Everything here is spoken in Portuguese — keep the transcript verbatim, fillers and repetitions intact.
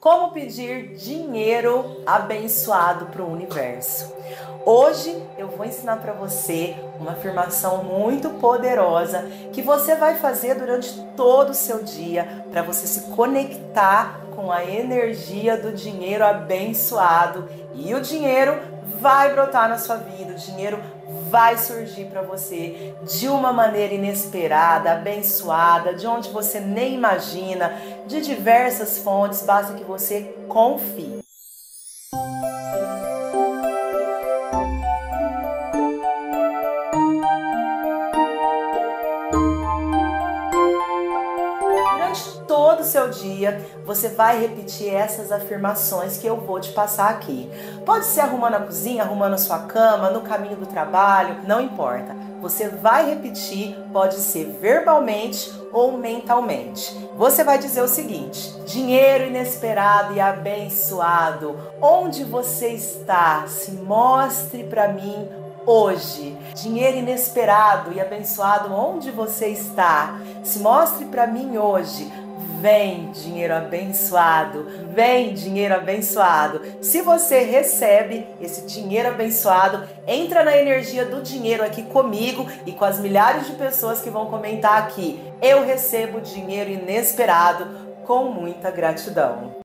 Como pedir dinheiro abençoado para o universo. Hoje eu vou ensinar para você uma afirmação muito poderosa que você vai fazer durante todo o seu dia para você se conectar com a energia do dinheiro abençoado e o dinheiro vai brotar na sua vida, o dinheiro vai surgir para você de uma maneira inesperada, abençoada, de onde você nem imagina, de diversas fontes, basta que você confie. Durante todo o seu dia, você vai repetir essas afirmações que eu vou te passar aqui. Pode ser arrumando a cozinha, arrumando a sua cama, no caminho do trabalho, não importa. Você vai repetir, pode ser verbalmente ou mentalmente. Você vai dizer o seguinte: dinheiro inesperado e abençoado, onde você está? Se mostre para mim hoje. Dinheiro inesperado e abençoado, onde você está? Se mostre para mim hoje. Vem, dinheiro abençoado, vem, dinheiro abençoado. Se você recebe esse dinheiro abençoado, entra na energia do dinheiro aqui comigo e com as milhares de pessoas que vão comentar aqui. Eu recebo dinheiro inesperado com muita gratidão.